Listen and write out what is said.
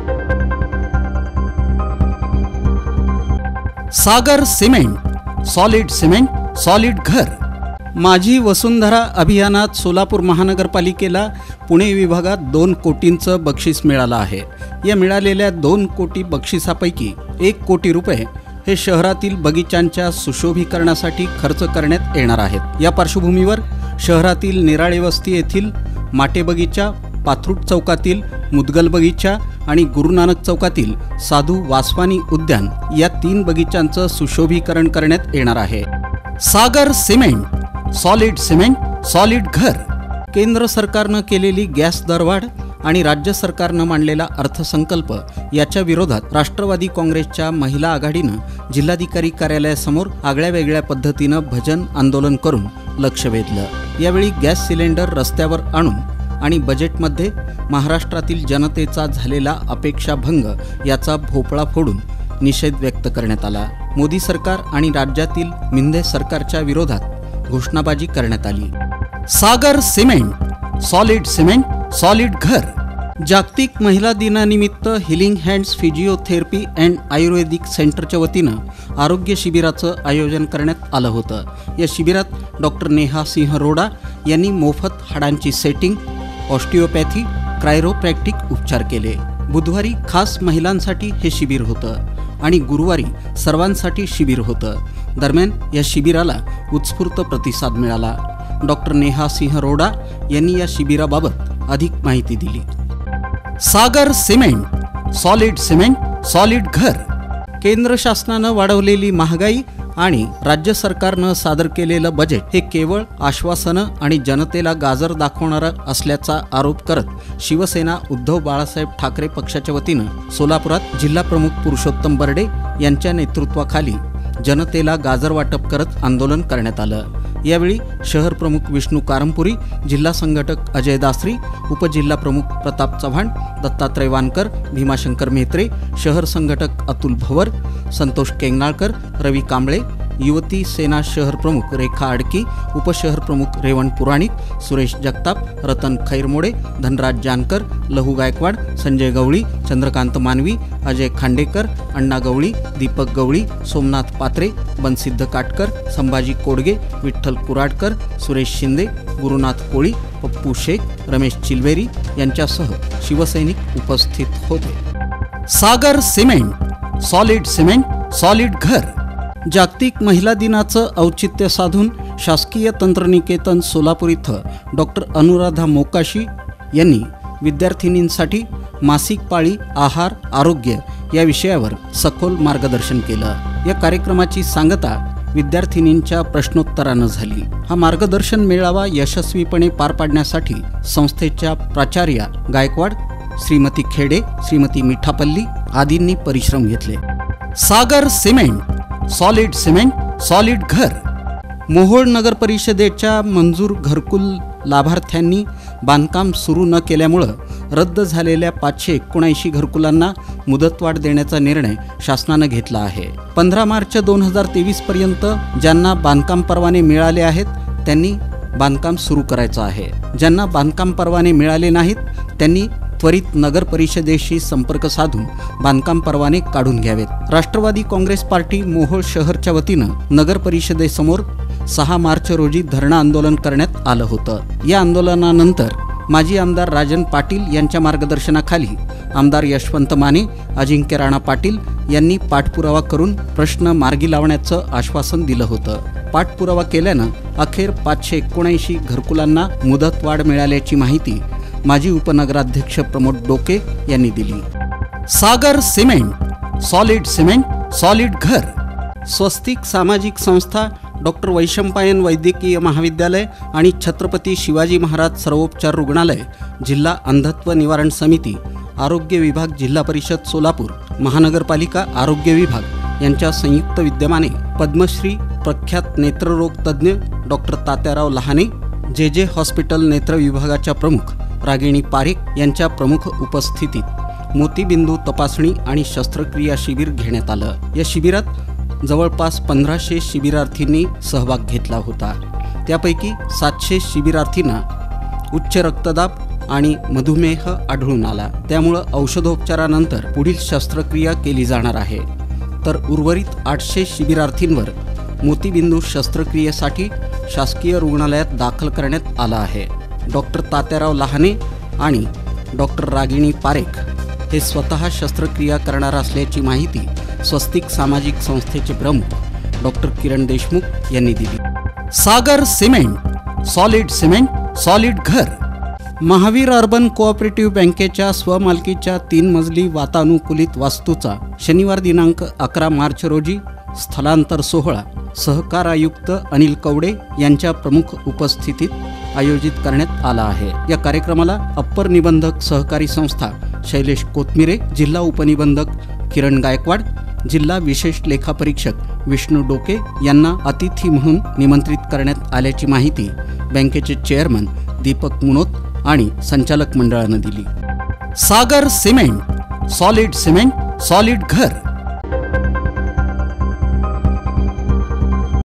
सागर cement, solid cement, solid घर। माझी वसुंधरा अभियानात सोलापूर महानगरपालिकेला पुणे विभागात 2 कोटींचं बक्षीस मिळालं आहे। या मिळालेल्या 2 कोटी बक्षिसापैकी 1 कोटी रुपये हे शहरातील बगीचांच्या सुशोभीकरणासाठी खर्च करण्यात येणार आहेत। या पार्श्वभूमीवर शहरातील निराळे वस्ती येथील माटे बगीचा, पाथरूट चौकातील मुदगल बगीचा आणि गुरुनानक चौकातील साधू वासवानी उद्यान या 3 बगीचांचं सुशोभीकरण करण्यात येणार आहे। Sagar cement, solid cement, solid घर। केंद्र सरकारनं केलेली गॅस दरवाढ आणि राज्य सरकारनं मांडलेला अर्थसंकल्प याच्या विरोधात राष्ट्रवादी काँग्रेसच्या महिला आघाडीनं जिल्हाधिकारी कार्यालयासमोर आगळ्या वेगळ्या पद्धतीनं भजन आंदोलन करून लक्ष वेधलं। यावेळी गॅस सिलेंडर रस्त्यावर आणून आणि बजेटमध्ये महाराष्ट्रातील जनतेचा झालेला अपेक्षाभंग याचा भोपळा फोडून निषेध व्यक्त करण्यात आला। मोदी सरकार आणि राज्यातील मिंदे सरकारच्या विरोधात घोषणाबाजी करण्यात आली। Sagar cement, solid cement, solid घर। जागतिक महिला दिनानिमित्त healing hands physiotherapy and ayurvedic सेंटरच्या वतीनं आरोग्य शिबिराचं आयोजन करण्यात आलं होतं। या शिबिरात डॉक्टर नेहा सिंह रोडा यांनी मोफत हाडांची सेटिंग, ऑस्टिओपॅथी, क्रायरोप्रॅक्टिक उपचार केले। बुधवारी खास महिलांसाठी हे शिबिर होतं आणि गुरुवारी सर्वांसाठी शिबिर होतं। दरम्यान या शिबिराला उत्स्फूर्त प्रतिसाद मिळाला। डॉक्टर नेहा सिंह रोडा यांनी या शिबिराबाबत अधिक माहिती दिली। Sagar cement, solid cement, solid घर। केंद्र शासनानं वाढवलेली महागाई आणि राज्य सरकारनं सादर केलेलं बजेट हे केवळ आश्वासनं आणि जनतेला गाजर दाखवणारं असल्याचा आरोप करत शिवसेना उद्धव बाळासाहेब ठाकरे पक्षाच्या वतीनं सोलापुरात जिल्हाप्रमुख पुरुषोत्तम बर्डे यांच्या नेतृत्वाखाली जनतेला गाजर वाटप करत आंदोलन करण्यात आलं। यावेळी शहर प्रमुख विष्णू कारंपुरी, जिल्हा संघटक अजय दासरी, उपजिल्हा प्रमुख प्रताप चव्हाण, दत्तात्रय वानकर, भीमाशंकर मेहत्रे, शहर संघटक अतुल भवर, संतोष केंगनाळकर, रवी कांबळे, युवती सेना शहर प्रमुख रेखा आडकी, उपशहर प्रमुख रेवण पुराणिक, सुरेश जगताप, रतन खैरमोडे, धनराज जानकर, लहू गायकवाड, संजय गवळी, चंद्रकांत मानवी, अजय खांडेकर, अण्णा गवळी, दीपक गवळी, सोमनाथ पात्रे, बनसिद्ध काटकर, संभाजी कोडगे, विठ्ठल कुराडकर, सुरेश शिंदे, गुरुनाथ कोळी, पप्पू शेख, रमेश चिलवेरी यांच्यासह शिवसैनिक उपस्थित होते। Sagar cement, solid cement, solid घर। जागतिक महिला दिनाचं औचित्य साधून शासकीय तंत्रनिकेतन सोलापूर इथं डॉक्टर अनुराधा मोकाशी यांनी विद्यार्थिनींसाठी मासिक पाळी, आहार, आरोग्य या विषयावर सखोल मार्गदर्शन केलं। या कार्यक्रमाची सांगता विद्यार्थिनींच्या प्रश्नोत्तरानं झाली। हा मार्गदर्शन मेळावा यशस्वीपणे पार पाडण्यासाठी संस्थेच्या प्राचार्या गायकवाड, श्रीमती खेडे, श्रीमती मिठापल्ली आदींनी परिश्रम घेतले। Sagar cement, solid cement, solid घर। मोहोळ नगर परिषदेच्या मंजूर घरकुल लाभार्थ्यांनी बांधकाम सुरू न केल्यामुळं रद्द झालेल्या 579 घरकुलांना मुदतवाढ देण्याचा निर्णय शासनानं घेतला आहे। 15 मार्च 2023 पर्यंत ज्यांना बांधकाम परवाने मिळाले आहेत त्यांनी बांधकाम सुरू करायचं आहे। ज्यांना बांधकाम परवाने मिळाले नाहीत त्यांनी त्वरित नगर परिषदेशी संपर्क साधून बांधकाम परवाने काढून घ्यावेत। राष्ट्रवादी काँग्रेस पार्टी मोहोळ शहरच्या वतीनं नगर परिषदेसमोर 6 मार्च रोजी धरणं आंदोलन करण्यात आलं होतं। या आंदोलनानंतर माजी आमदार राजन पाटील यांच्या मार्गदर्शनाखाली आमदार यशवंत माने, अजिंक्य राणा पाटील यांनी पाठपुरावा करून प्रश्न मार्गी लावण्याचं आश्वासन दिलं होतं। पाठपुरावा केल्यानं अखेर 579 घरकुलांना मुदतवाढ मिळाल्याची माहिती माजी उपनगराध्यक्ष प्रमोद डोके यांनी दिली। Sagar cement, solid cement, solid घर। स्वस्तिक सामाजिक संस्था, डॉक्टर वैशंपायन वैद्यकीय महाविद्यालय आणि छत्रपती शिवाजी महाराज सर्वोपचार रुग्णालय, जिल्हा अंधत्व निवारण समिती, आरोग्य विभाग, जिल्हा परिषद सोलापूर, महानगरपालिका आरोग्य विभाग यांच्या संयुक्त विद्यमाने पद्मश्री प्रख्यात नेत्ररोग तज्ज्ञ डॉक्टर तात्याराव लहाने, जे हॉस्पिटल नेत्र विभागाच्या प्रमुख रागिणी पारेख यांच्या प्रमुख उपस्थितीत मोतीबिंदू तपासणी आणि शस्त्रक्रिया शिबिर घेण्यात आलं। या शिबिरात जवळपास 1500 शिबिरार्थींनी सहभाग घेतला होता। त्यापैकी 700 शिबिरार्थींना उच्च रक्तदाब, आणि मधुमेह आढळून आला। त्यामुळे औषधोपचारानंतर पुढील शस्त्रक्रिया केली जाणार आहे। तर उर्वरित 800 शिबिरार्थींवर मोतीबिंदू शस्त्रक्रियेसाठी शासकीय रुग्णालयात दाखल करण्यात आलं आहे। डॉक्टर तात्याराव लहाने आणि डॉक्टर रागिणी पारेख हे स्वतः शस्त्रक्रिया करणार असल्याची माहिती स्वस्तिक सामाजिक संस्थेचे प्रमुख डॉक्टर किरण देशमुख यांनी दिली। सागर सिमेंट, सॉलिड सॉलिड घर। महावीर अर्बन कोऑपरेटिव्ह बँकेच्या स्वमालकीच्या 3 मजली वातानुकूलित वास्तूचा शनिवार दिनांक 11 मार्च रोजी स्थलांतर सोहळा सहकार आयुक्त अनिल कवडे यांच्या प्रमुख उपस्थितीत आयोजित करण्यात आला आहे। या कार्यक्रमाला अप्पर निबंधक सहकारी संस्था शैलेश कोथमिरे, जिल्हा उपनिबंधक किरण गायकवाड, जिल्हा विशेष लेखापरीक्षक विष्णू डोके यांना अतिथी म्हणून निमंत्रित करण्यात आल्याची माहिती बँकेचे चेअरमन दीपक मुनोत आणि संचालक मंडळानं दिली। सागर सिमेंट, सॉलिड घर।